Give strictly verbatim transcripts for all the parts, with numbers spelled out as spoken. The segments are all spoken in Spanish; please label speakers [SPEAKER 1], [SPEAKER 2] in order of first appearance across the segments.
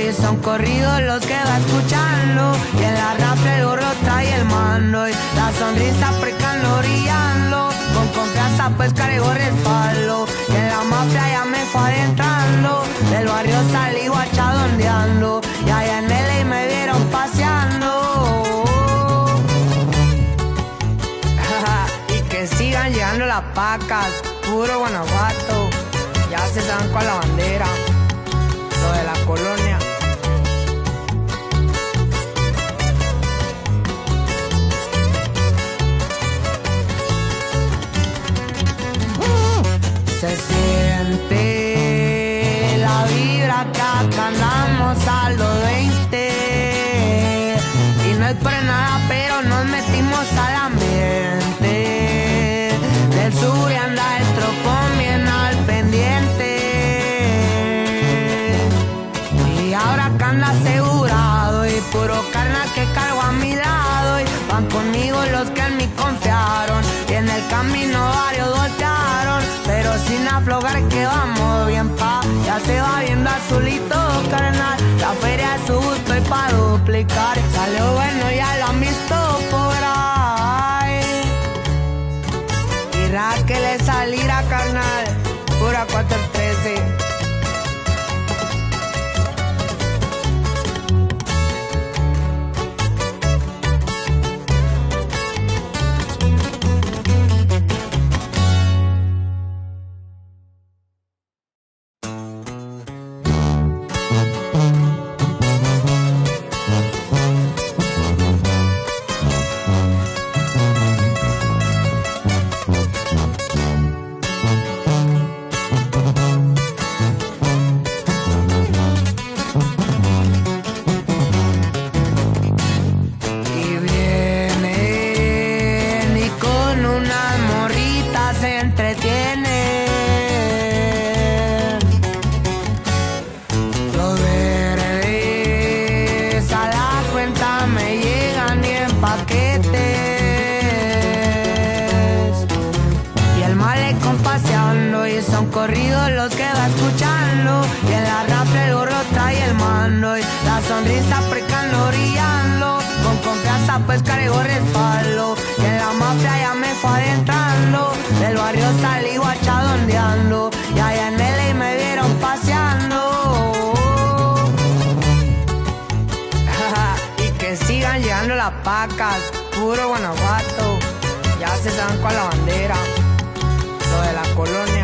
[SPEAKER 1] y son corridos los que va escuchando. Y en la rafla el gorro trae el mando y la sonrisa precando, brillando. Con confianza pues cargo respaldo. Y en la mafia ya me fue adentrando. Del barrio salí guachadondeando. Y allá en L A me vieron paseando. Y que sigan llegando las pacas, puro Guanajuato. Ya se saben con la bandera, lo de la colonia. Se siente la vibra que acá andamos a los veinte. Y no es por nada, pero nos metimos al ambiente. Del sur y anda el tropón bien al pendiente. Y ahora acá anda asegurado y puro carnal que cargo a mi lado. Y van conmigo los que en mí confiaron. Y en el camino varios voltearon, pero sin aflojar que vamos bien pa'. Ya se va viendo azulito, carnal. La feria es su gusto y pa' duplicar. Salió bueno, ya lo han visto por ahí. Y Raquel es salir a carnal, pura cuatro trece. Corridos los que va escuchando. Y en la rafla el gorro trae el mando y la sonrisa precando, brillando. Con confianza pues cargo respaldo. Y en la mafia ya me fue adentrando. Del barrio salí guachadondeando. Y allá en L A me vieron paseando. Y que sigan llegando las pacas, puro Guanajuato. Ya se saben con la bandera, lo de la colonia.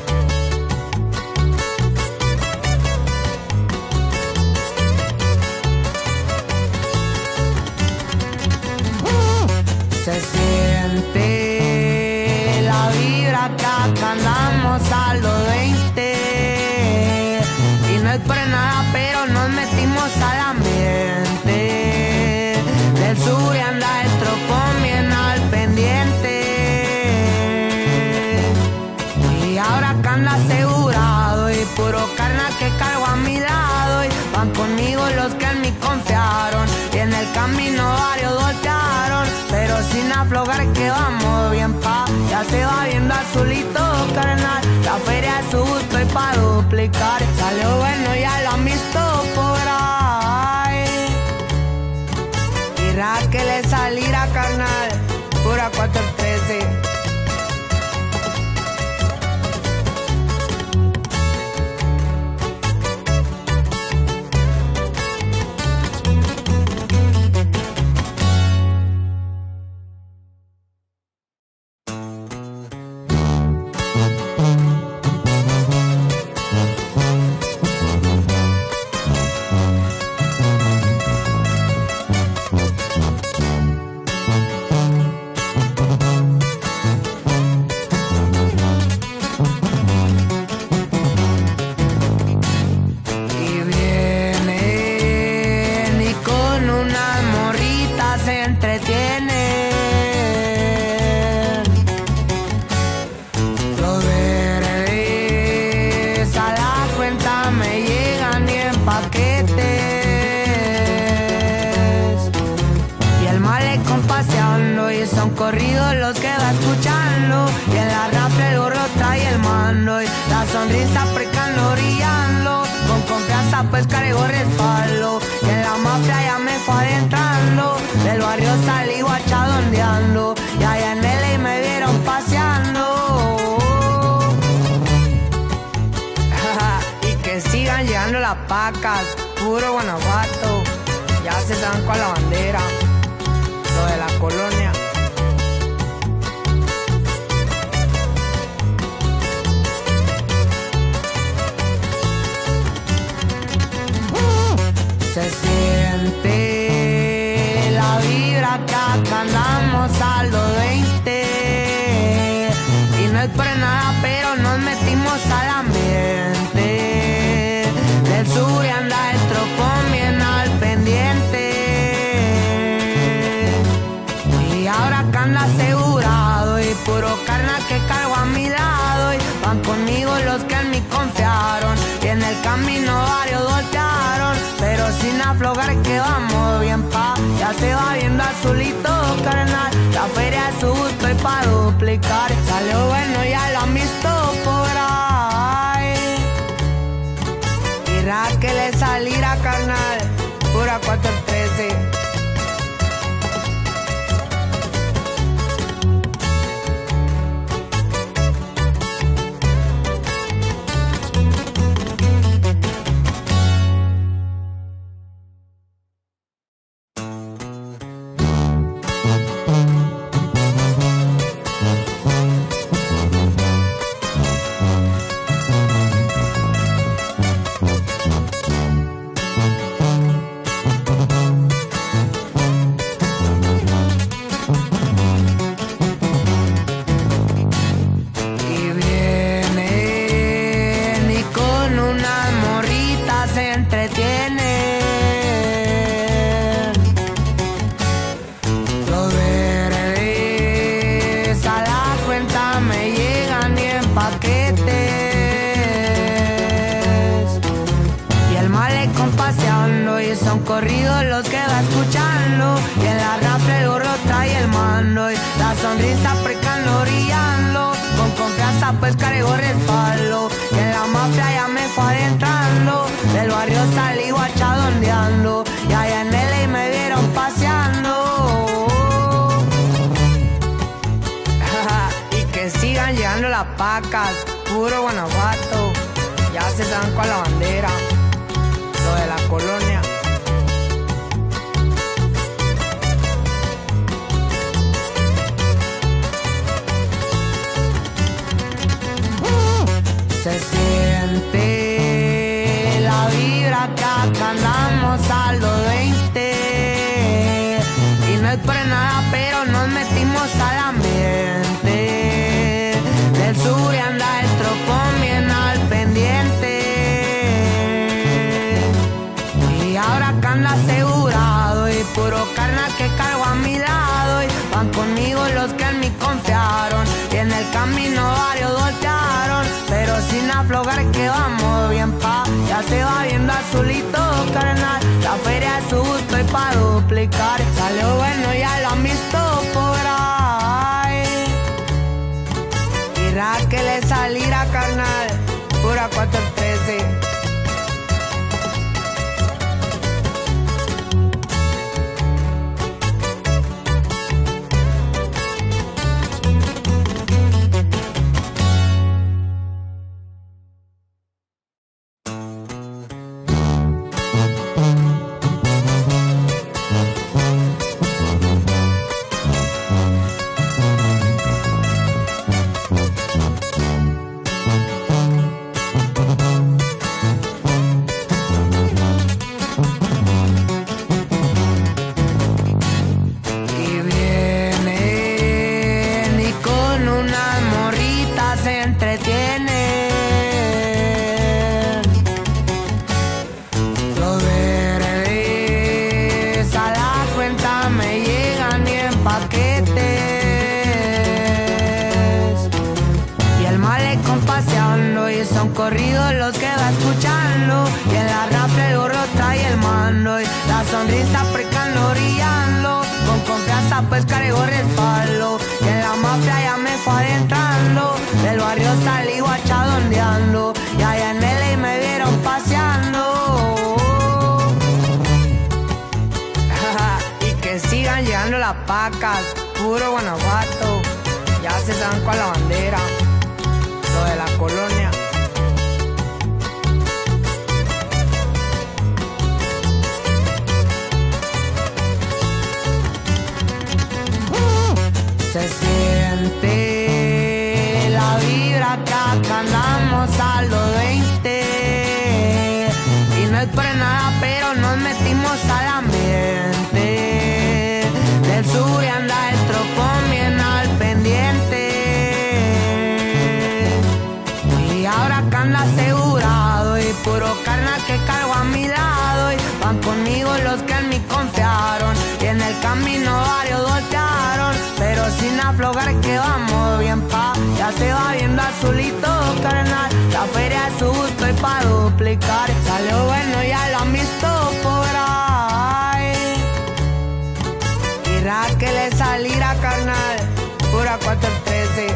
[SPEAKER 1] Se siente la vibra que acá andamos a los veinte. Y no es por nada, pero nos metimos al ambiente. Del sur y anda el tropón bien al pendiente. Y ahora acá anda asegurado y puro carnal que cargo a mi lado. Y van conmigo los que en mí confiaron. Y en el camino varios voltearon, pero sin aflojar que vamos bien pa'. Ya se va viendo azulito, carnal. La feria es su gusto y pa' duplicar. Salió bueno, ya lo han visto por ahí. Y Raquel es salir a carnal, pura cuatro trece. mafia ya me fue adentrando. Del barrio salí guachadondeando y allá en L A me vieron paseando. Y que sigan llegando las pacas, puro Guanajuato. Ya se saben con la bandera, lo de la colonia. Se siente la vibra que acá andamos a los veinte. Y no es por nada, pero nos metimos al ambiente. Del sur y anda el tropón bien al pendiente. Y ahora acá anda asegurado y puro carnal que cargo a mi lado. Y van conmigo los que en mí confiaron. Y en el camino varios voltearon, pero sin aflojar que vamos bien pa'. Ya se va viendo azulito, carnal. La feria es su gusto y pa' duplicar. Salió bueno, ya lo han visto por ahí. Y que le salirá, carnal. Pura cuatro trece. Corridos los que va escuchando y en la rafla el gorro trae el mando y la sonrisa precando brillando con confianza pues cargo respaldo y en la mafia ya me fue adentrando del barrio salí guachadondeando y allá en L A me vieron paseando. Y que sigan llegando las pacas, puro Guanajuato, ya se saben con la bandera, lo de la colonia. Se siente la vibra que acá andamos a los veinte. Y no es por nada, pero nos metimos al ambiente. Del sur y anda el tropón bien al pendiente. Y ahora acá anda asegurado y puro carnal que cargo a mi lado. Y van conmigo los que en mí confiaron. Y en el camino varios voltearon, pero sin aflojar que vamos bien pa'. Ya se va viendo azulito, carnal. La feria es su gusto y pa' duplicar. Salió bueno, ya lo han visto por ahí. Y que le salirá, carnal. Pura cuatro trece. Corridos los que va escuchando y en la rafla el gorro trae el mando y la sonrisa precando brillando con confianza pues cargo respaldo y en la mafia ya me fue adentrando del barrio salí guachadondeando y allá en L A me vieron paseando. que sigan llegando las pacas, puro Guanajuato. Ya se saben con la bandera, lo de la colonia. Se siente la vibra acá, que andamos a los veinte. Y no es por nada, pero nos metimos al ambiente. Del sur y anda el tropón bien al pendiente. Y ahora que anda asegurado y puro carnal que cargo a mi lado. Y van conmigo los que en mí confiaron. Y en el camino varios voltearon, pero sin aflojar que vamos bien pa'. Ya se va viendo azulito, carnal. La feria es su gusto y pa' duplicar. Salió bueno, ya lo han visto por ahí. Y que le salirá, carnal. Pura cuatro trece.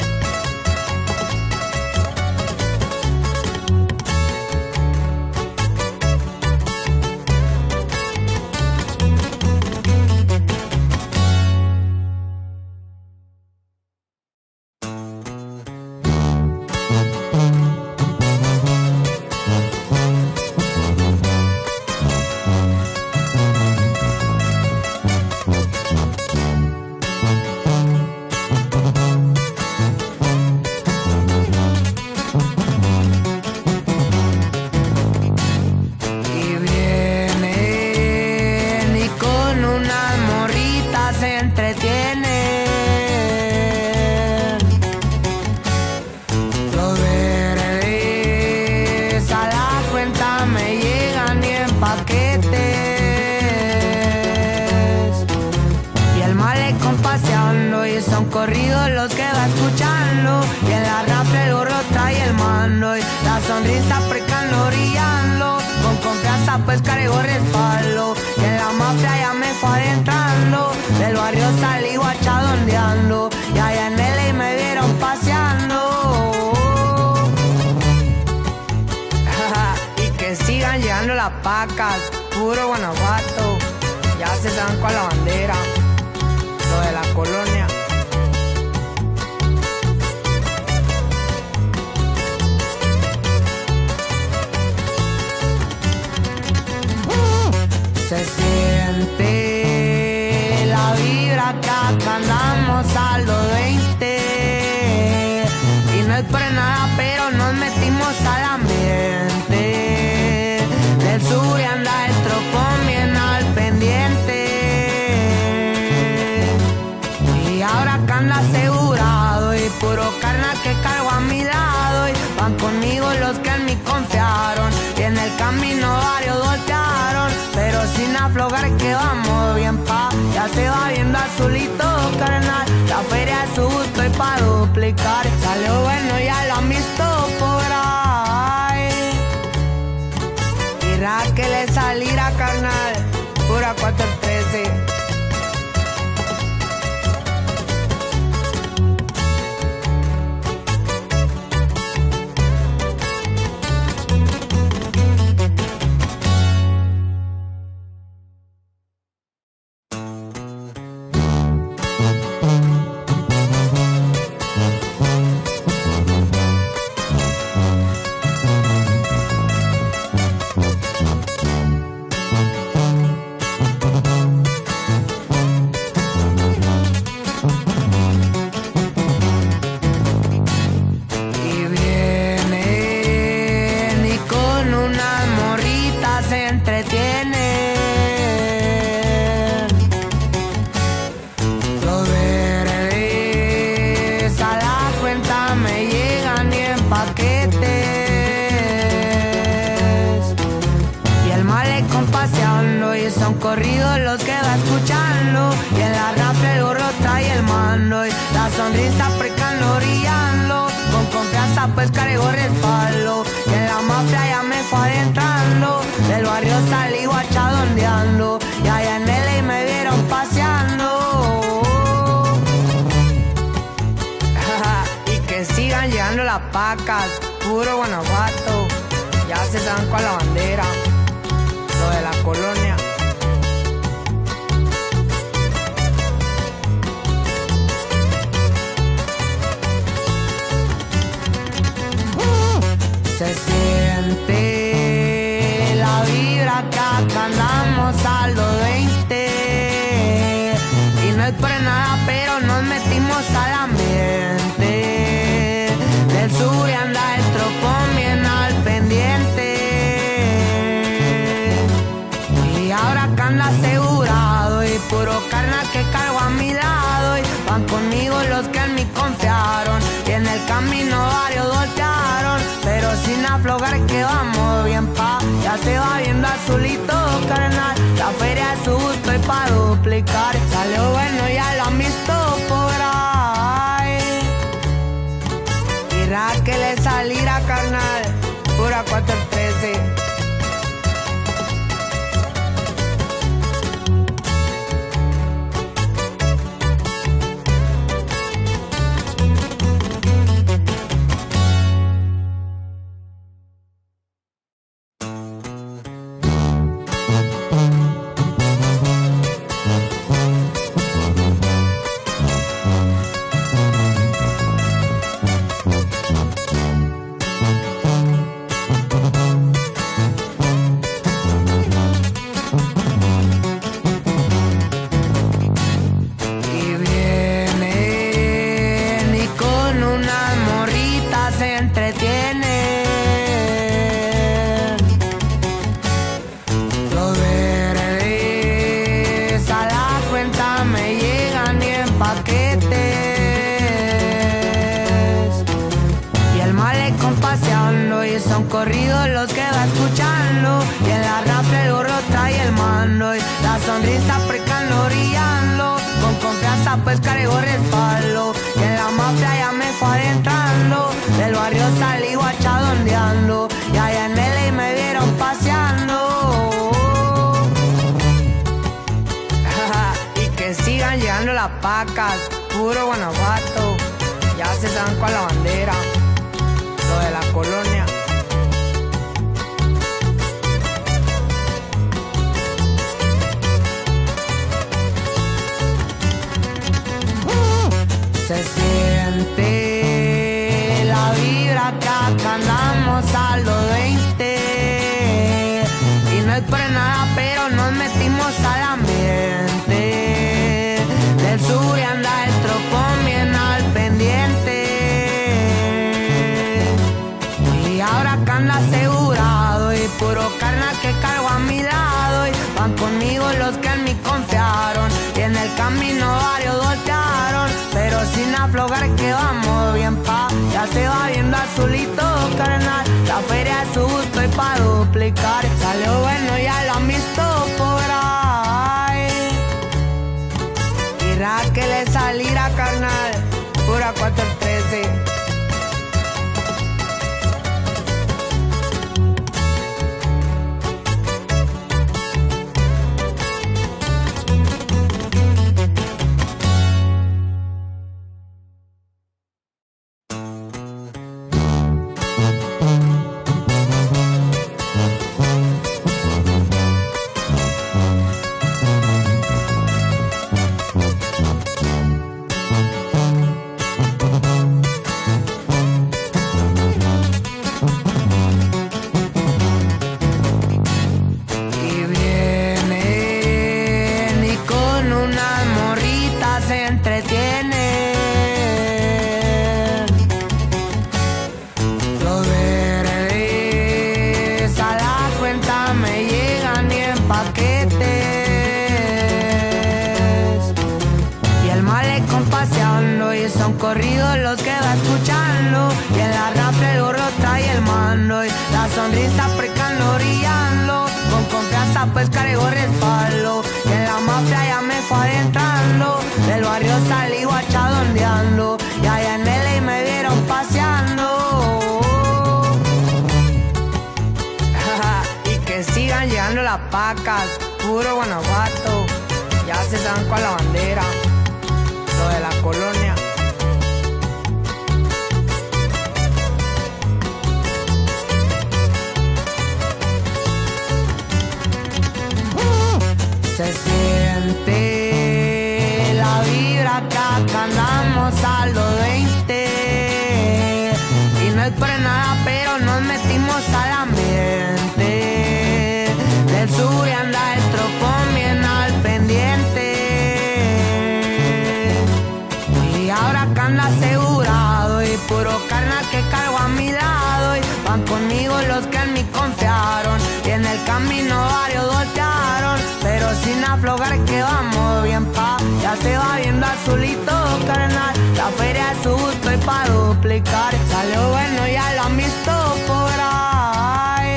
[SPEAKER 1] Corridos los que va escuchando. Y en la rafla el gorro trae el mando. Y la sonrisa precando, brillando. Con confianza pues cargo respaldo. Y en la mafia ya me fue adentrando. Del barrio salí guachadondeando. Y allá en L A me vieron paseando. Y que sigan llegando las pacas, puro Guanajuato. Ya se saben con la bandera, lo de la colonia. Se siente la vibra acá, que andamos a los veinte. Y no es por nada, pero nos metimos al ambiente. Del sur y anda el tropón bien al pendiente. Y ahora que anda asegurado y puro carnal que cargo a mi lado. Y van conmigo los que en mí confiaron. Y en el camino varios voltearon, pero sin aflojar que vamos bien pa'. Ya se va viendo azulito, carnal. La feria es su gusto y pa' duplicar. Salió bueno, ya lo han visto por ahí. Y que le salirá, carnal. Pura cuatro trece. Corridos los que va escuchando. Y en la rafla el gorro trae el mando. Y la sonrisa precando, brillando. Con confianza pues cargo respaldo. Y en la mafia ya me fue adentrando. Del barrio salí guachadondeando. Y allá en L A me vieron paseando. Y que sigan llegando las pacas, puro Guanajuato. Ya se saben con la bandera, lo de la colonia. es por nada, pero nos metimos al ambiente del sur y anda el tropón bien al pendiente. Y ahora que anda asegurado y puro carnal que cargo a mi lado, y van conmigo los que en mí confiaron, y en el camino varios voltearon, pero sin aflojar que vamos bien pa, ya se va viendo azulito carnal, la feria es su gusto y pa' duplicar, salió bueno ya lo han visto por ahí, y que le salirá carnal, pura cuatro trece. Son corridos los que va escuchando, y en la rafla el gorro trae el mando, y la sonrisa precando brillando, con confianza pues cargo respaldo, y en la mafia ya me fue adentrando, del barrio salí guachadondeando, y allá en L A me vieron paseando. Y que sigan llegando las pacas, puro Guanajuato, ya se saben cuál la bandera, lo de la colonia. Se siente la vibra que acá andamos a los veinte, y no es por nada, pero nos metimos al ambiente del sur y anda el tropón bien al pendiente. Y ahora que anda asegurado y puro carnal que cargo a mi lado, y van conmigo los que en mí confiaron, y en el camino varios voltearon, pero sin aflojar que vamos bien pa, ya se va viendo azulito carnal, la feria es su gusto y pa' duplicar, salió bueno ya lo han visto por ahí, y que le salirá carnal, pura cuatro trece. Son corridos los que va escuchando, y en la rafla el gorro trae el mando, y la sonrisa precando brillando, con confianza pues cargo respaldo, y en la mafia ya me fue adentrando, del barrio salí guachadondeando, y allá en L A me vieron paseando. Y que sigan llegando las pacas, puro Guanajuato, ya se saben cuál la bandera, lo de la colonia. Se siente la vibra que acá andamos a los veinte, y no es por nada, pero nos metimos al ambiente del sur y anda el tropón bien al pendiente. anda asegurado y puro carnal que cargo a mi lado. Y van conmigo los que en mí confiaron y en el camino varios voltearon, pero sin aflojar que vamos bien pa'. Ya se va viendo azulito, carnal, la feria es su gusto y pa' duplicar. Salió bueno, ya lo han visto por ahí.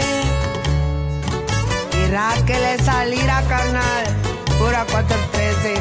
[SPEAKER 1] Y Raquel le salirá, carnal, pura cuatro trece.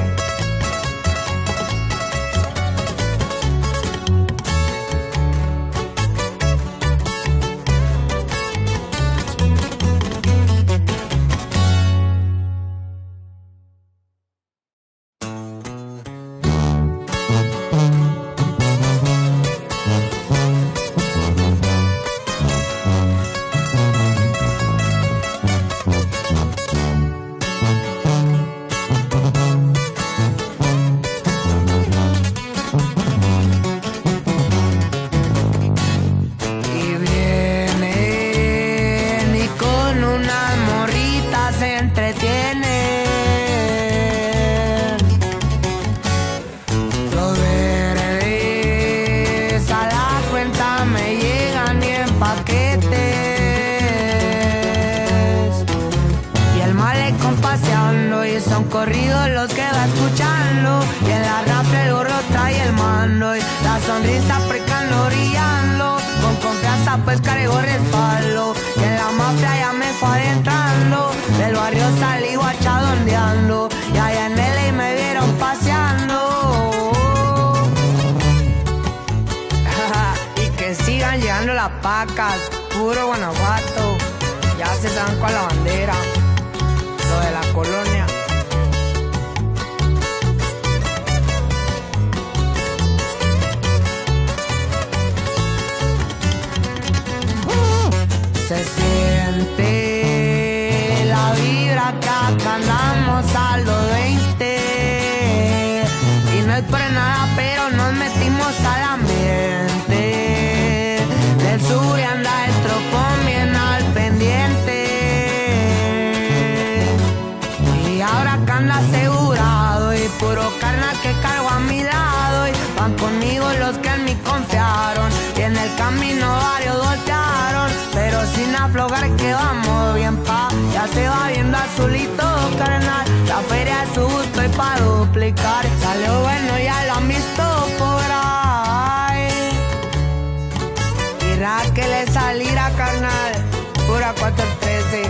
[SPEAKER 1] Corridos los que va escuchando y en la rafla el gorro trae el mando y la sonrisa precando brillando, con confianza pues cargo respaldo y en la mafia ya me fue adentrando, del barrio salí guachadondeando y allá en L A me vieron paseando. Y que sigan llegando las pacas, puro Guanajuato, ya se saben con la bandera, lo de la colonia. Se siente la vibra que acá andamos a los veinte y no es por nada, pero nos metimos al ambiente del sur y anda el tropón bien al pendiente. Y ahora acá anda asegurado y puro carnal que cargo a mi lado. Y van conmigo los que en mí confiaron y en el camino varios voltearon, pero sin aflojar que vamos bien pa'. Ya se va viendo azulito, carnal, la feria es su gusto y pa' duplicar. Salió bueno, ya lo han visto por ahí. Y Raquel le salirá, carnal, pura cuatro trece.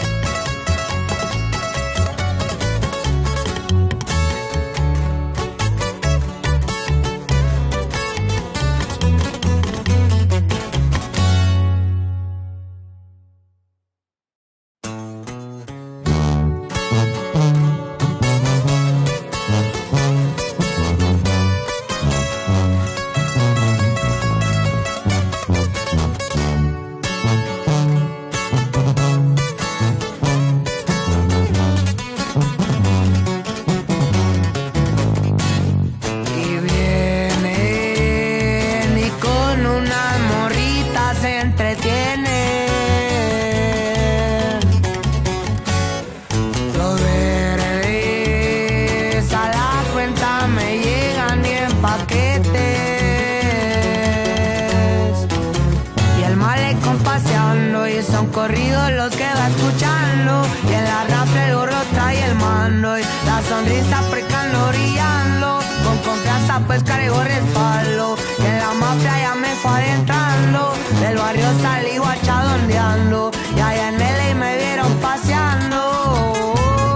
[SPEAKER 1] Son corridos los que va escuchando y en la rafla el gorro trae el mando y la sonrisa precando brillando, con confianza pues cargo respaldo y en la mafia ya me fue adentrando, del barrio salí guachadondeando y allá en L A me vieron paseando.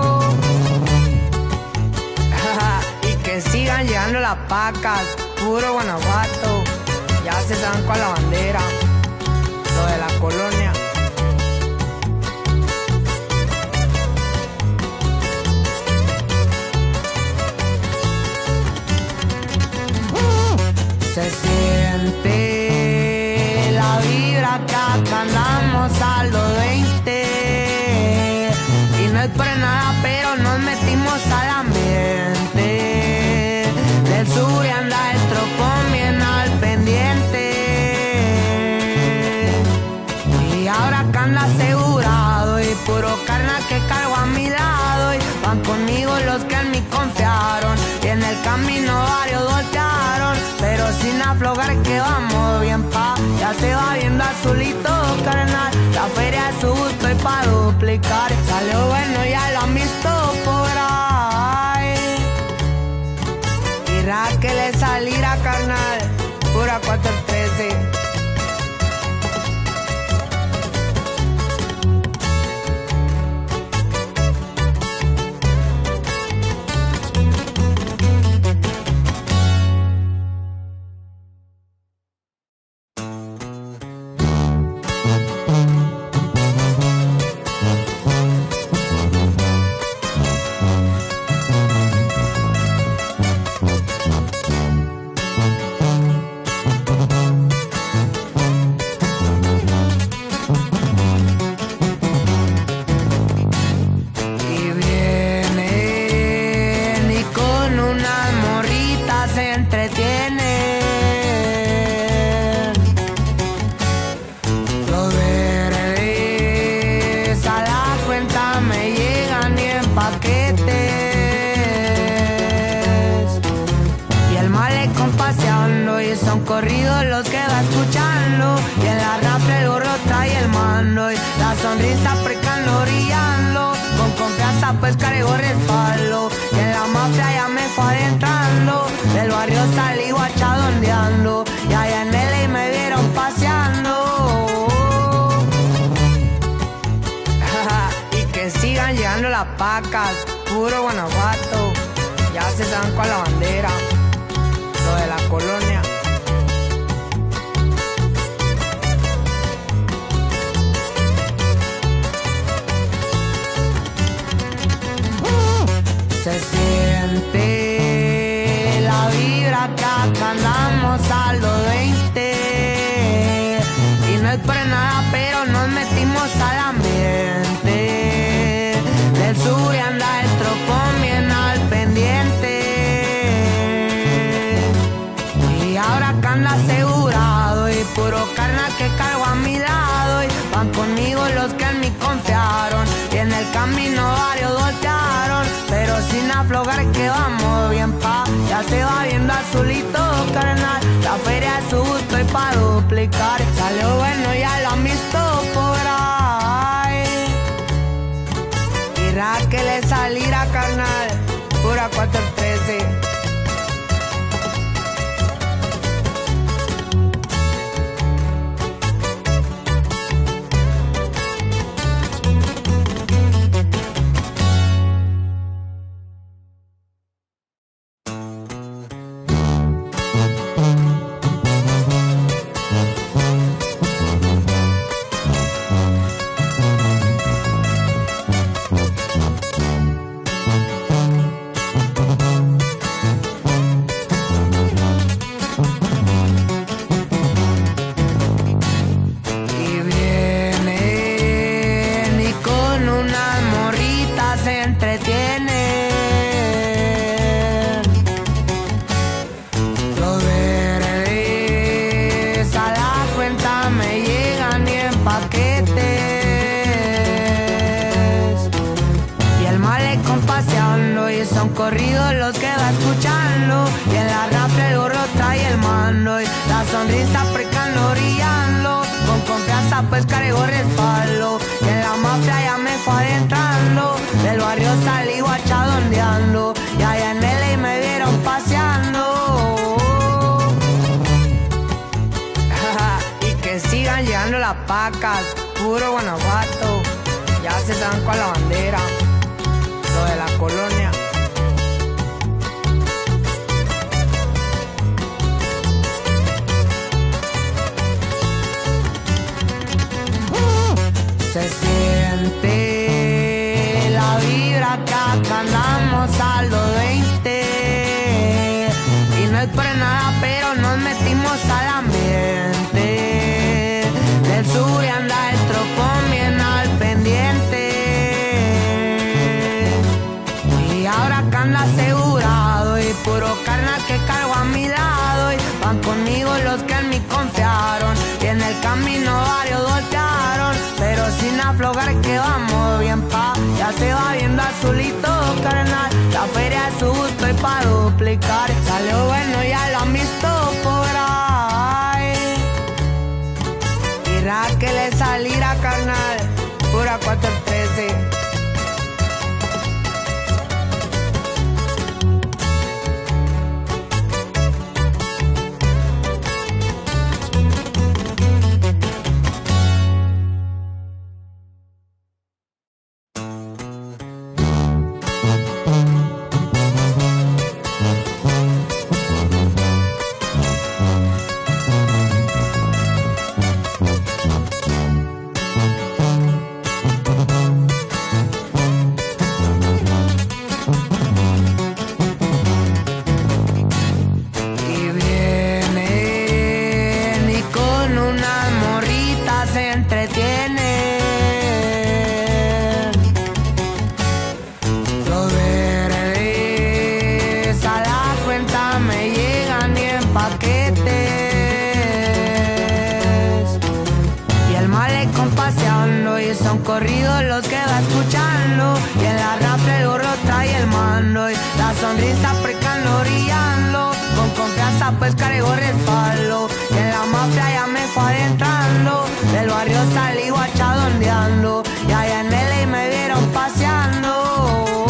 [SPEAKER 1] Y que sigan llegando las pacas, puro Guanajuato, ya se saben con la bandera, lo de la colonia. Se siente la vibra que acá andamos a los veinte y no es por nada, pero nos metimos al ambiente del sur y anda el tropón bien al pendiente. Y ahora acá anda asegurado y puro carnal que cargo a mi lado. Y van conmigo los que en mí confiaron y en el camino varios voltearon, pero sin aflojar que vamos bien pa'. Ya se va viendo azulito, carnal, la feria es su gusto y pa' duplicar. Salió bueno, ya lo han visto por ahí. Y Raquel le salirá, carnal, pura cuatro trece.
[SPEAKER 2] Son corridos los que va escuchando, y en la rafla el gorro trae el mando, y la sonrisa precando brillando, con confianza pues cargo respaldo, y en la mafia ya me fue adentrando, del barrio salí guachadondeando, y allá en L A me vieron paseando. Y que sigan llegando las pacas, puro Guanajuato, ya se saben con la bandera, lo de la colonia. Se siente la vibra que acá andamos a los veinte, y no es por nada pero nos metimos al ambiente, del sur y anda el tropón bien al pendiente, y ahora acá anda asegurado, y puro carnal que cargo a mi lado, y van conmigo los que en mí confiaron, y en el camino varios voltearon, pero sin aflojar que vamos bien pa'. Ya se va viendo azulito, carnal, la feria es su gusto y pa' duplicar. Salió bueno, ya lo han visto por ahí. Y Raquel le salirá, carnal, pura cuatro trece. Son corridos los que va escuchando, y en la rafla el gorro trae el mando, y la sonrisa precando brillando, con confianza pues cargo respaldo, y en la mafia ya me fue adentrando, del barrio salí guachadondeando, y allá en L A me vieron paseando. Y que sigan llegando las pacas, puro Guanajuato, ya se saben con la bandera, lo de la colonia. Se siente la vibra que acá andamos a los veinte, y no es por nada pero nos metimos al ambiente, del sur y anda el tropón bien al pendiente, y ahora acá anda asegurado, y puro carnal que cargo a mi lado, y van conmigo los que en mí confiaron, y en el camino varios voltearon, pero sin aflojar que vamos bien pa'. Ya se va viendo azulito, carnal, la feria es su gusto y
[SPEAKER 1] pa' duplicar. Salió bueno, ya lo han visto por ahí. Y Raquel es salir a carnal, pura cuatro trece.
[SPEAKER 2] Son corridos los que va escuchando, y en la rafla el gorro trae el mando, y la sonrisa precando brillando, con confianza pues cargo respaldo, y en la mafia ya me fue adentrando, del barrio salí guachadondeando, y allá en L A me vieron paseando.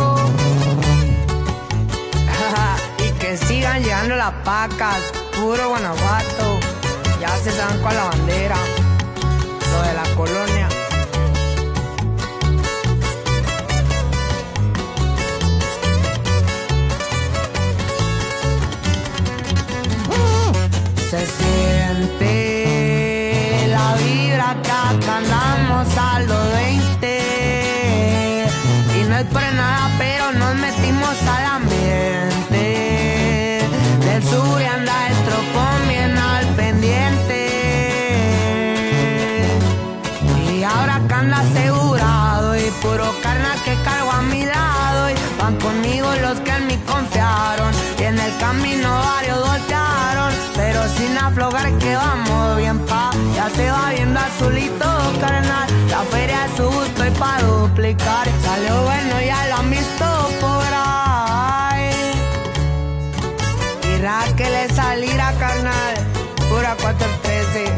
[SPEAKER 2] Y que sigan llegando las pacas, puro Guanajuato, ya se saben con la bandera, lo de la colonia. Se siente la vibra que acá andamos a los veinte, y no es por nada pero nos metimos al ambiente, del sur y anda el tropón bien al pendiente, y ahora acá anda asegurado y puro carnal que cargo a mi lado, y van conmigo los que en mí confiaron, y en el camino varios voltearon, pero sin aflojar que vamos bien pa', ya se va viendo azulito carnal, la feria es su gusto y pa' duplicar, salió bueno, ya lo han visto por ahí. Y Raquel es salir a carnal, pura cuatro trece.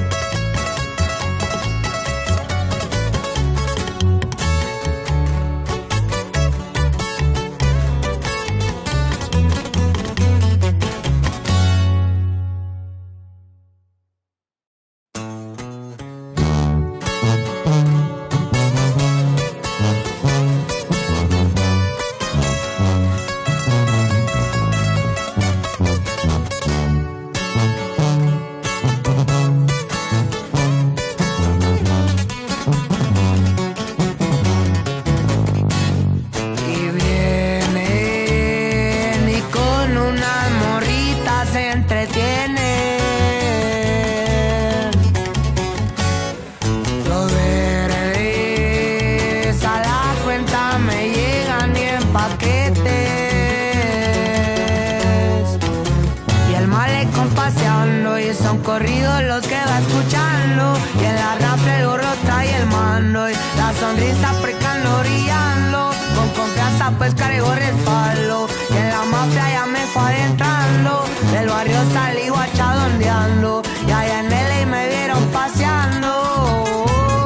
[SPEAKER 2] Son corridos los que va escuchando, y en la rafla el gorro trae el mando, y la sonrisa precando brillando, con confianza pues cargo respaldo, y en la mafia ya me fue adentrando, del barrio salí guachadondeando, y allá en L A me vieron paseando.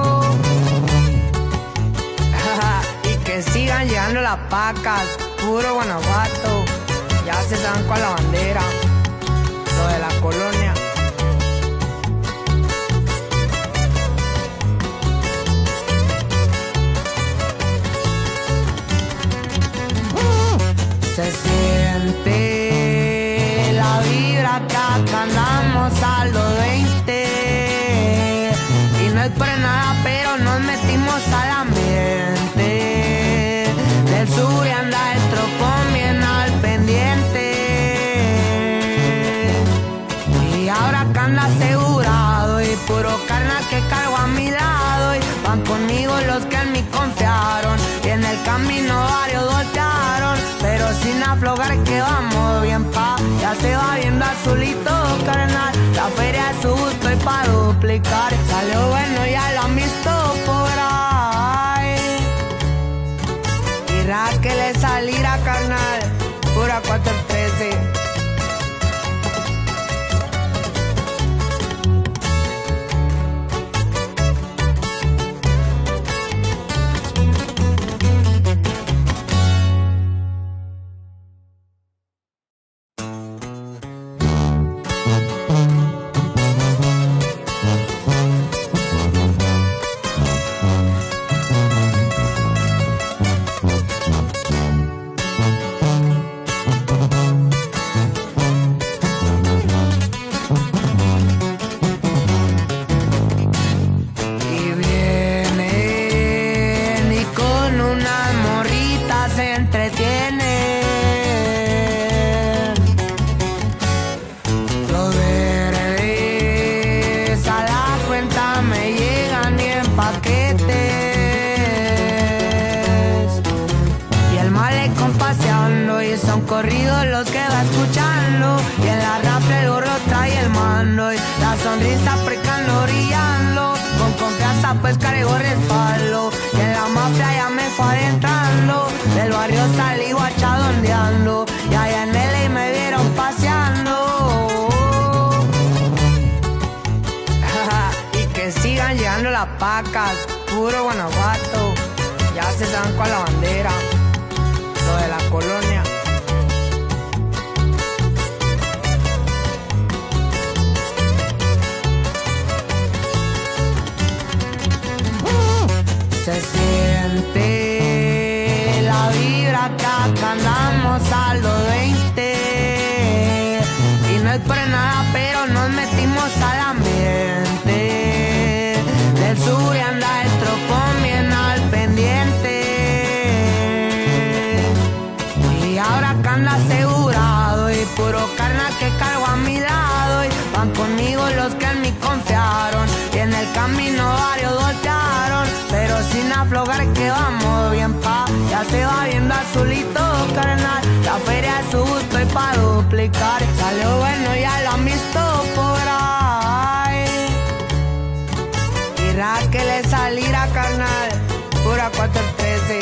[SPEAKER 2] Y que sigan llegando las pacas, puro Guanajuato, ya se saben con la bandera, lo de la colonia. Se siente la vibra que acá andamos a los veinte, y no es por nada pero nos metimos al ambiente, del sur y anda el tropón bien al pendiente, y ahora acá anda asegurado y puro carnal que cargo a mi lado, y van conmigo los que en mí confiaron, y en el camino varios voltearon, pero sin aflojar que vamos bien pa', ya se va viendo azulito carnal, la feria es su gusto y pa' duplicar, salió bueno, ya lo han visto por ahí. Y Raquel es salir a carnal, pura cuatro
[SPEAKER 1] y son corridos los que va escuchando. Y en la rafla el gorro trae el mando y la sonrisa aplicando, brillando. Con confianza pues cargo respaldo. Y en la mafia ya me fue adentrando. Del barrio salí guachadondeando. Y allá en L A me vieron paseando. Y que sigan llegando las pacas, puro Guanajuato. Ya se saben con la bandera, lo de la colonia. Se siente la vibra que acá andamos a los veinte. Y no es por nada, pero nos metimos al ambiente. Del sur y anda el tropón bien al pendiente. Y ahora acá anda asegurado y puro carnal que cargo a mi lado. Y van conmigo los que en mí confiaron. Y en el camino varios voltearon, pero sin aflojar que vamos bien pa. Ya se va viendo azulito, carnal. La feria es su gusto y pa' duplicar. Salió bueno, ya lo han visto por ahí. Y Raquel le salirá, carnal. Pura cuatro trece.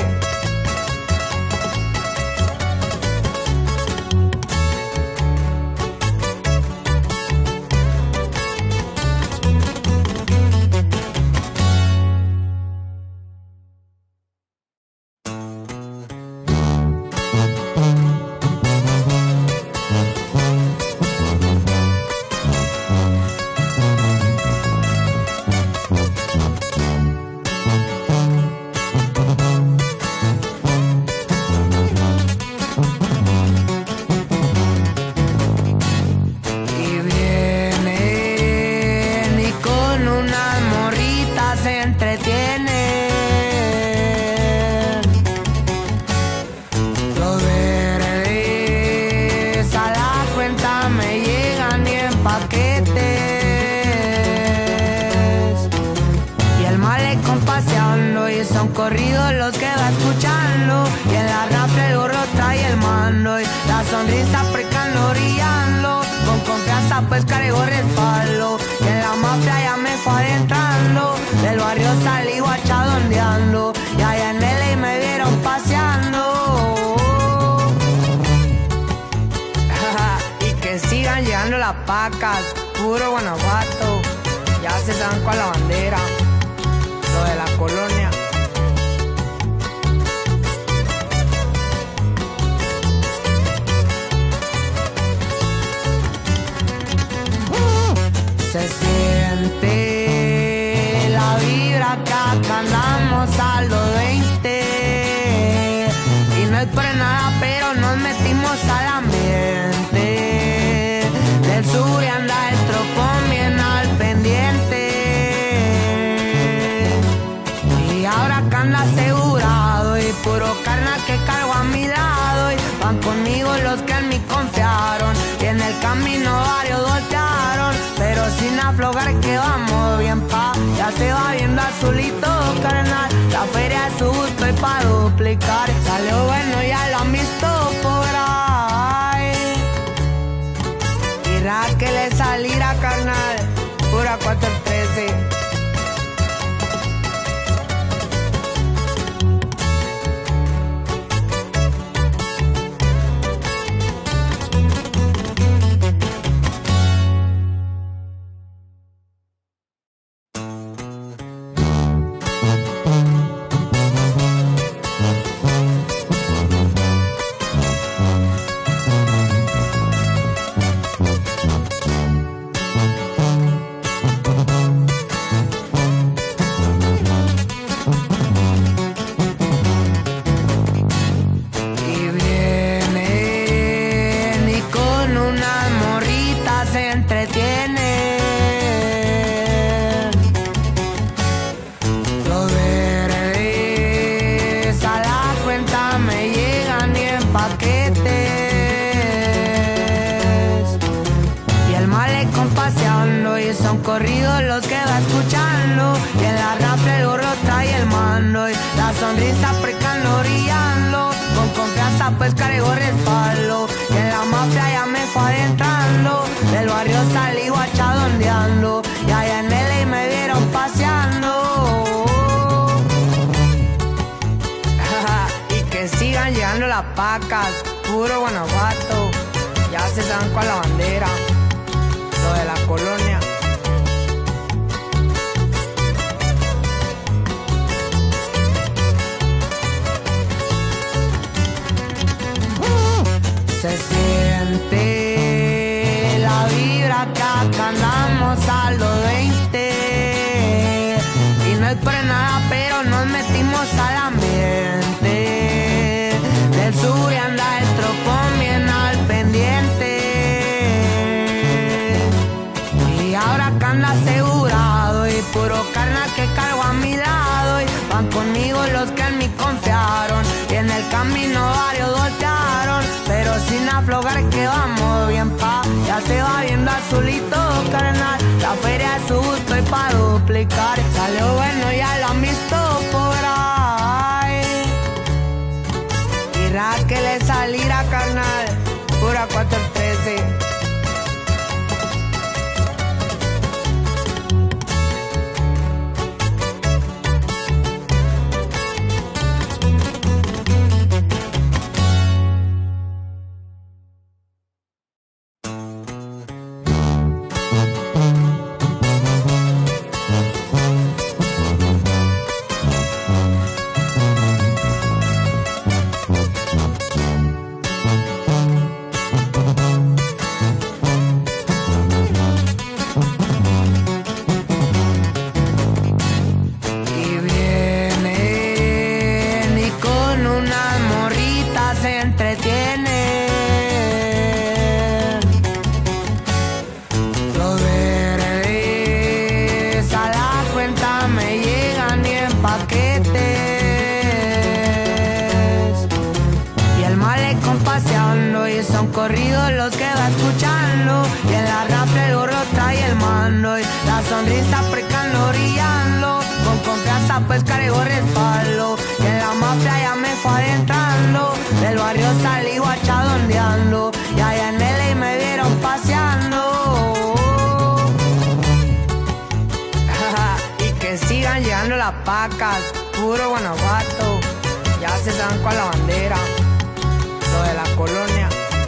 [SPEAKER 1] Corridos los que va escuchando. Y en la rafla el gorro trae el mando y la sonrisa aplicando, brillando. Con confianza pues cargo respaldo. Y en la mafia ya me fue adentrando. Del barrio salí guachadondeando. Y allá en L A me vieron paseando. Y que sigan llegando las pacas, puro Guanajuato. Ya se saben con la bandera, lo de la colonia. Se siente la vibra que acá andamos a los veinte. Y no es por nada, pero nos metimos al ambiente. Del sur y anda el tropón bien al pendiente. Y ahora acá anda asegurado y puro carnal que cargo a mi lado. Y van conmigo los que en mí confiaron. Y en el camino varios voltearon, pero sin aflojar que vamos bien pa. Ya se va viendo azulito, carnal. La feria es su gusto y pa' duplicar. Salió bueno, ya lo han visto por ahí. Y Raquel le salirá, carnal. Pura cuatro trece. Corridos los que va escuchando. Y en la rafla el gorro trae el mando y la sonrisa aplicando, brillando. Con confianza pues cargo respaldo. Y en la mafia ya me fue adentrando. Del barrio salí guachadondeando. Y allá en L A me vieron paseando. Y que sigan llegando las pacas, puro Guanajuato. Ya se saben con la bandera, lo de la colonia. Se siente la vibra que acá andamos a los veinte. Y no es por nada, pero nos metimos al ambiente. Del sur y anda el tropón bien al pendiente. Y ahora acá anda asegurado y puro carnal que cargo a mi lado. Y van conmigo los que en mí confiaron. Y en el camino varios voltearon, pero sin aflojar que vamos bien pa. Ya se va viendo azulito, carnal. La feria es su gusto y pa' duplicar. Salió bueno, ya lo han visto por ahí. Y Raquel le salirá, carnal. Pura cuatro trece. Corridos los que va escuchando. Y en la rafla el gorro trae el mando. Y la sonrisa precando brillando. Con confianza pues cargo respaldo. Y en la mafia ya me fue adentrando. Del barrio salí guachadondeando. Y allá en L A me vieron paseando. Y que sigan llegando las pacas, puro Guanajuato. Ya se saben con la bandera, lo de la colonia.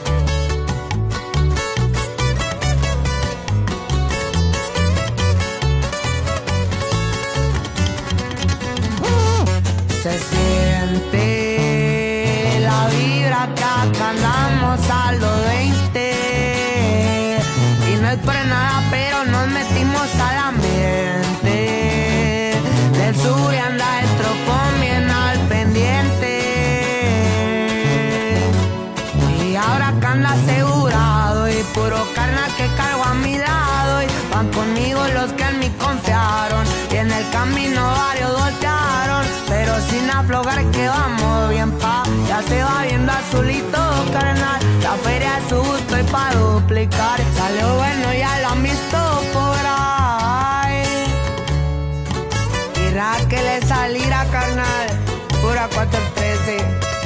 [SPEAKER 1] Se siente la vibra que acá andamos a los veinte. Y no es por nada, pero nos metimos al ambiente. Del sur y anda el tropón bien al pendiente. Y ahora acá anda asegurado y puro carnal que cargo a mi lado. Y van conmigo los que en mí confiaron. Y en el camino varios voltearon, pero sin aflojar que vamos bien pa. Ya se va viendo azulito, carnal. La feria es su gusto y pa' duplicar. Salió bueno, ya lo han visto por ahí. Y Raquel le salirá, carnal. Pura cuatro trece.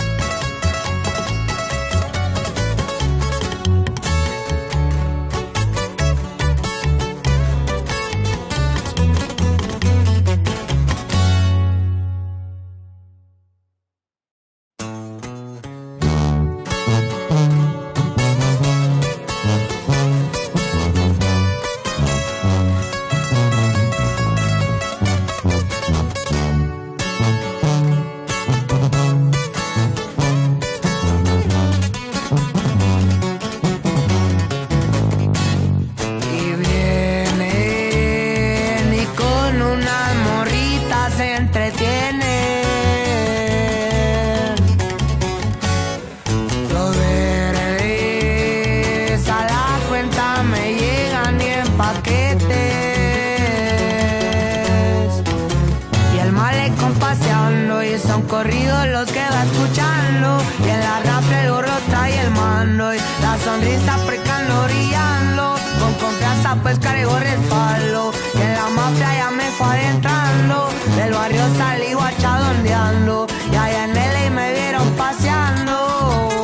[SPEAKER 1] Corridos los que va escuchando. Y en la rafla el gorro trae el mando. Y la sonrisa precando brillando. Con confianza pues cargo respaldo. Y en la mafia ya me fue adentrando. Del barrio salí guachadondeando. Y allá en L A me vieron paseando.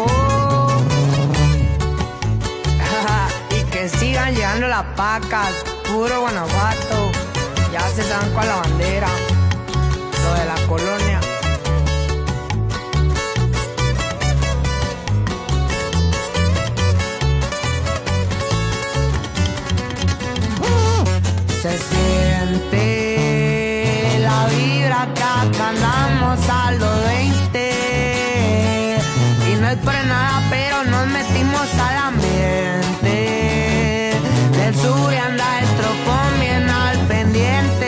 [SPEAKER 1] las pacas, puro Guanajuato. Ya se saben con la bandera, lo de la colonia. Se siente la vibra acá, que andamos al dos veinte. Y no es por nada, pero nos metimos al ambiente. Del sur y anda el trocón bien al pendiente.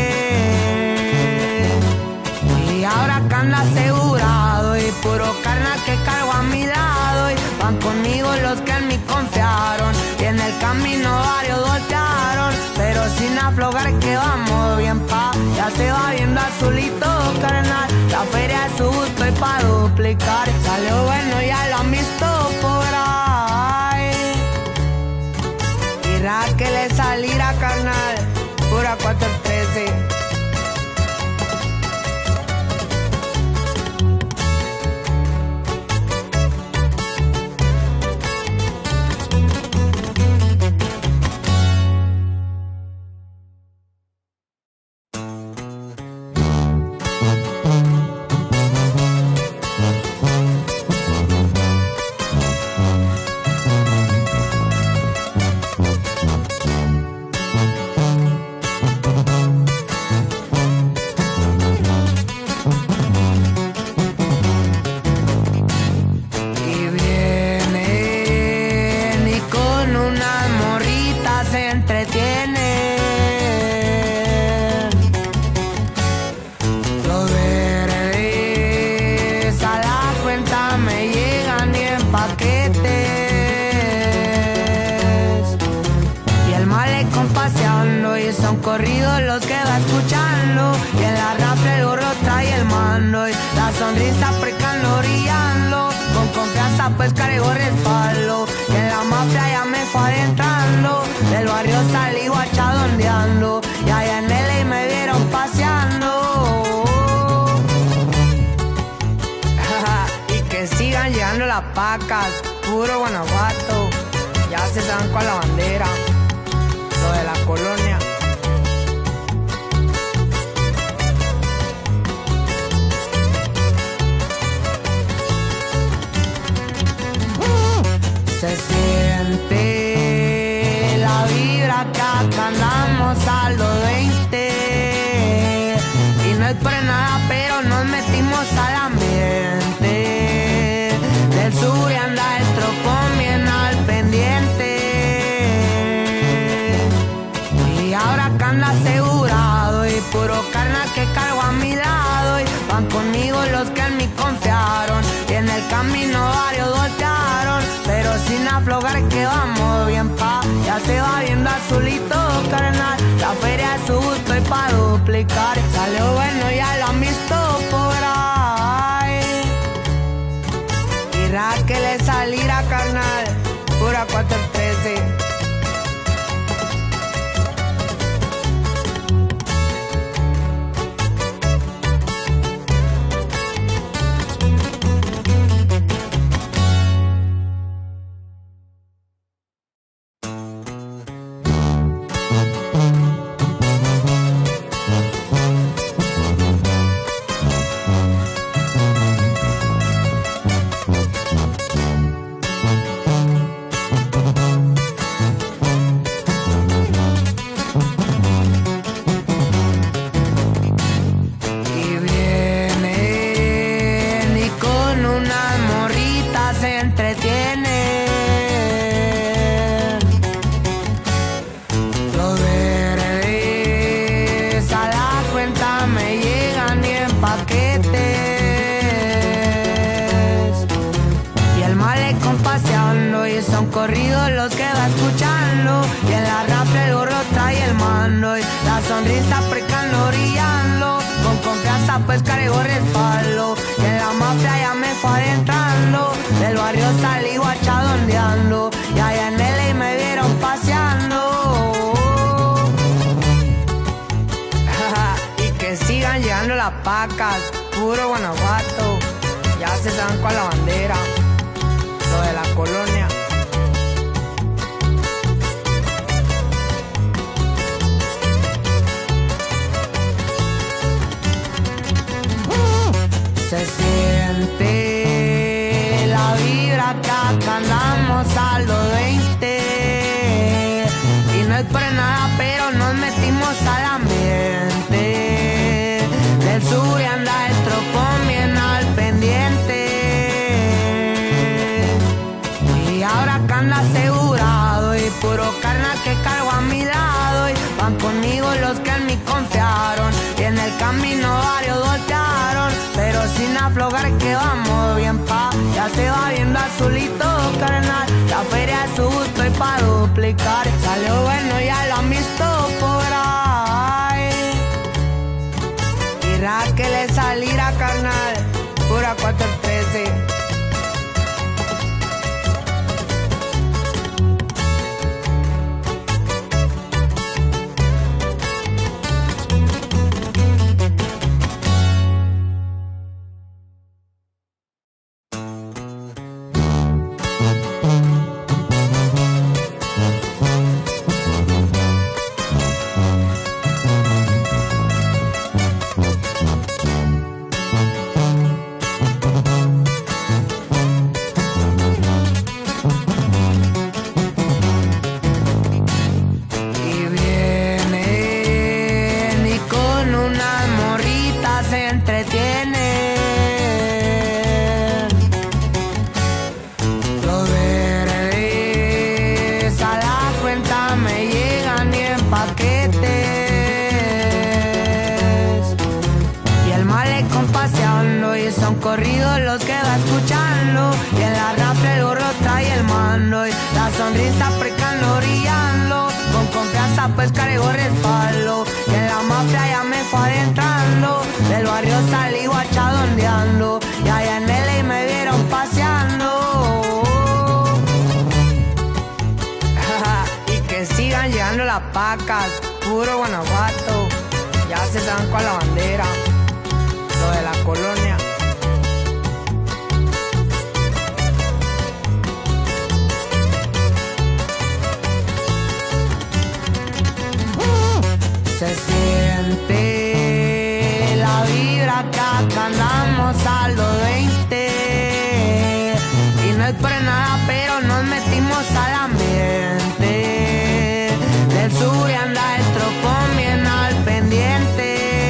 [SPEAKER 1] Y ahora que anda asegurado y puro carnal que cargo a mi lado. Y van conmigo los que en mí confiaron. Y en el camino varios voltearon, pero sin aflojar que vamos bien pa'. Ya se va viendo azulito, carnal. La feria es su gusto y pa' duplicar. Salió bueno, ya lo han visto por ahí. Y que le salirá, carnal. Pura cuatro trece. Corridos los que va escuchando. Y en la rafla el gorro trae el mando. Y la sonrisa precando, brillando. Con confianza pues cargo respaldo. Y en la mafia ya me fue adentrando. Del barrio salí guachadondeando. Y allá en L A me vieron paseando. Y que sigan llegando las pacas, puro Guanajuato. Ya se saben con la bandera, lo de la colonia. Se siente la vibra acá, que andamos al dos veinte. Y no es por nada, pero nos metimos al ambiente. Del sur y anda el trocón bien al pendiente. Y ahora que anda asegurado y puro carnal que cargo a mi lado. Y van conmigo los que en mí confiaron. Y en el camino varios voltearon, pero sin aflojar que vamos bien pa'. Ya se va viendo azulito, carnal. La feria es su gusto y pa' duplicar. Salió bueno, ya lo han visto por ahí. Y que le salirá, carnal. Pura cuatro trece. Corridos los que va escuchando. Y en la rafla el gorro trae el mando. Y la sonrisa precando, brillando. Con confianza pues cargo respaldo. Y en la mafia ya me fue adentrando. Del barrio salí guachadondeando. Y allá en L A me vieron paseando. Y que sigan llegando las pacas, puro Guanajuato. Ya se saben con la bandera, lo de la colonia. acá andamos a los veinte. Y no es por nada, pero nos metimos al ambiente del sur y anda el tropón bien al pendiente. Y ahora acá anda asegurado y puro carnal que cargo a mi lado. Y van conmigo los que en mí confiaron. Y en el camino varios voltearon, pero sin aflojar que vamos bien pa. Ya se va viendo azulito, carnal. La feria es su gusto y pa' duplicar. Salió bueno, ya lo han visto por ahí. Y que le salirá, carnal. Pura cuatro trece. Corridos los que va escuchando. Y en la rafla el gorro trae el mando. Y la sonrisa precando, brillando. Con confianza pues cargo respaldo. Y en la mafia ya me fue adentrando. Del barrio salí guachadondeando. Y allá en L A me vieron paseando. Y que sigan llegando las pacas. Puro Guanajuato. Ya se saben cuál la bandera. Lo de la colonia. Se siente la vibra que acá andamos a los veinte. Y no es por nada, pero nos metimos al ambiente del sur y anda el tropón bien al pendiente.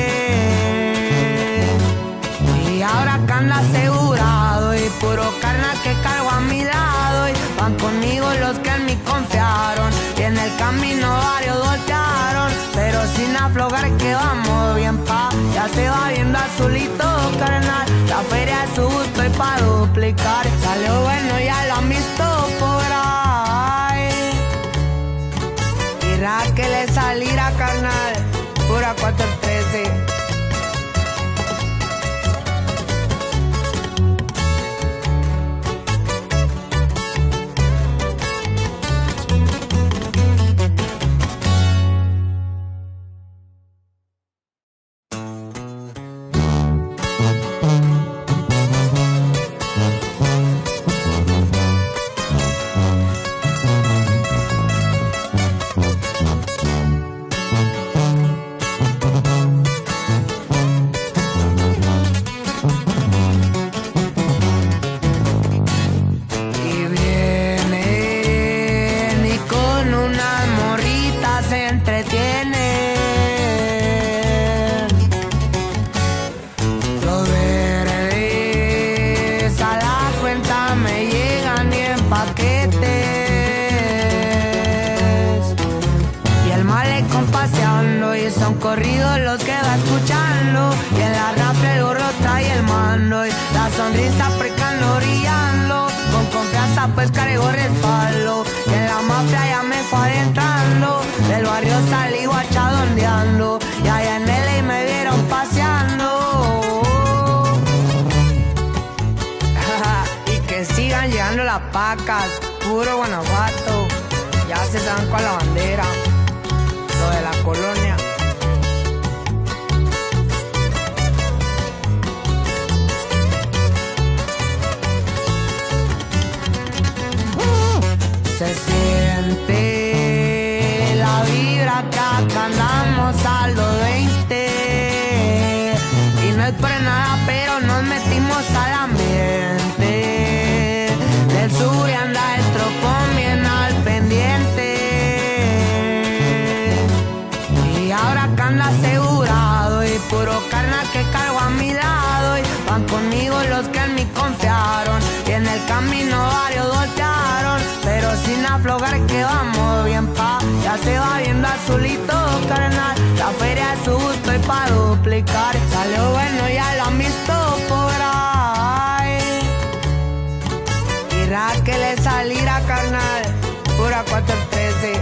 [SPEAKER 1] Y ahora acá anda asegurado y puro carnal que cargo a mi lado. Y van conmigo los que en mí confiaron. Y en el camino varios voltearon, pero sin aflojar que vamos bien pa. Ya se va viendo azulito, carnal. La feria es su gusto y pa' duplicar. Salió bueno, ya lo han visto por ahí. Y que le salirá, carnal. Pura cuatro trece. Son corridos los que va escuchando. Y en la rafla el gorro trae el mando. Y la sonrisa precando, brillando. Con confianza pues cargo respaldo. Y en la mafia ya me fue adentrando. Del barrio salí guachadondeando. Y allá en L A me vieron paseando. Y que sigan llegando las pacas. Puro Guanajuato. Ya se saben cuál la bandera. Lo de la colonia. Se siente la vibra que acá andamos a los veinte. Y no es por nada, pero nos metimos al ambiente del sur y el camino varios voltearon, pero sin aflojar que vamos bien pa. Ya se va viendo azulito, carnal, la feria es su gusto y pa' duplicar. Salió bueno, ya lo han visto por ahí. Y Raquel le salirá, carnal, pura cuatro trece.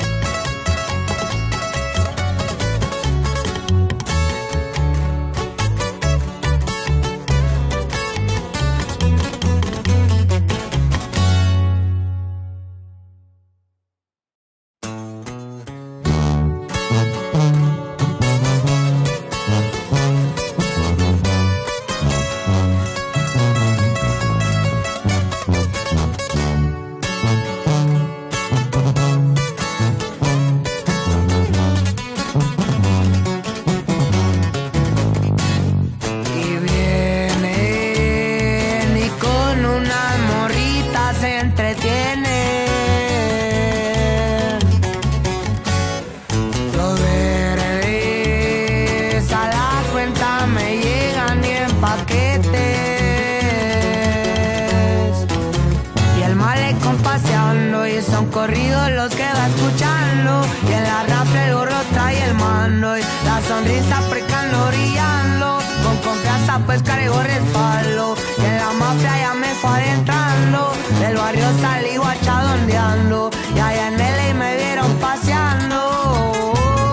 [SPEAKER 1] Corridos los que va escuchando, y en la rafla el gorro trae el mando, y la sonrisa precando brillando, con confianza pues cargo respaldo, y en la mafia ya me fue adentrando, del barrio salí guachadondeando, y allá en L A me vieron paseando.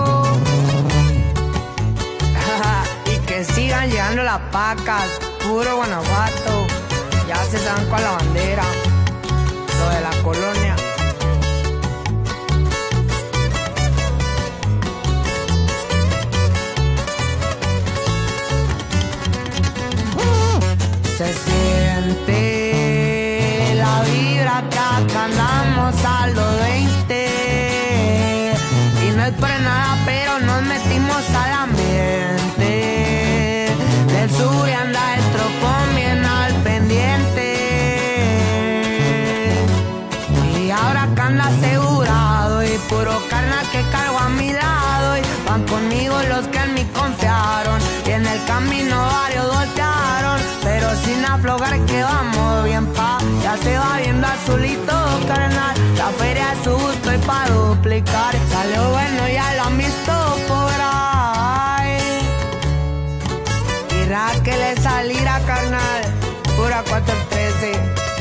[SPEAKER 1] Y que sigan llegando las pacas, puro Guanajuato, ya se saben cuál la bandera, lo de la colonia. Se siente la vibra que acá andamos a los veinte, y no es por nada pero nos metimos al ambiente del sur y anda el tropón bien al pendiente, y ahora acá anda asegurado y puro carnal que cargo a mi lado, y van conmigo los que en mí confiaron, y en el camino varios voltearon, pero sin aflojar que vamos bien pa. Ya se va viendo azulito, carnal, la feria es su gusto y pa' duplicar. Salió bueno, ya lo han visto por ahí. Y Raquel le salirá, carnal, pura cuatro trece.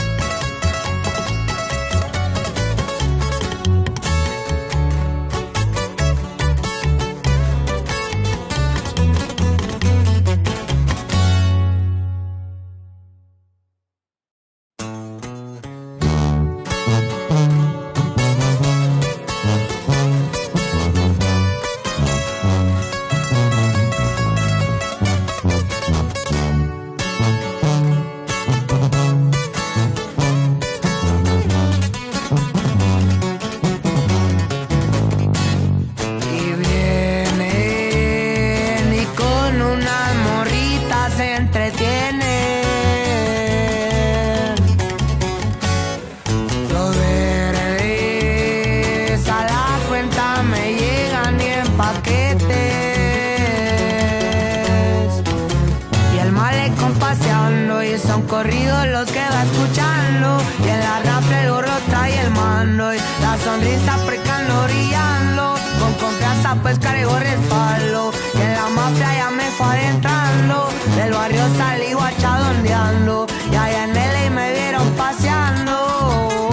[SPEAKER 1] Son corridos los que va escuchando, y en la rafla el gorro trae el mando, y la sonrisa precando brillando, con confianza pues cargo respaldo, y en la mafia ya me fue adentrando, del barrio salí guachadondeando, y allá en L A me vieron paseando.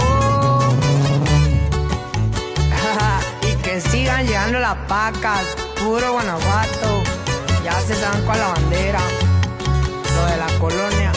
[SPEAKER 1] Y que sigan llegando las pacas, puro Guanajuato, ya se saben cuál la bandera, lo de la colonia.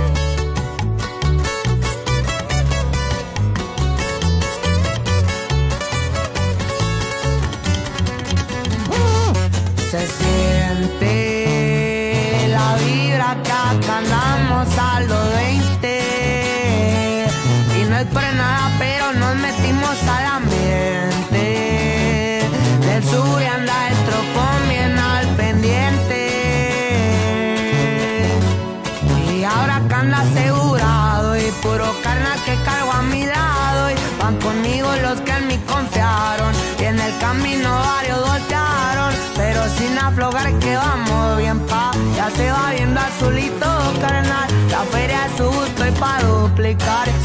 [SPEAKER 1] Se siente la vibra que acá andamos a los veinte, y no es por nada pero nos metimos al ambiente del sur y anda el tropón bien al pendiente, y ahora acá anda asegurado y puro carnal que cargo a mi lado, y van conmigo los que en mí confiaron, y en el camino varios voltearon, pero sin aflojar que vamos bien pa. Ya se va viendo azulito, carnal, la feria es su gusto y para duplicar.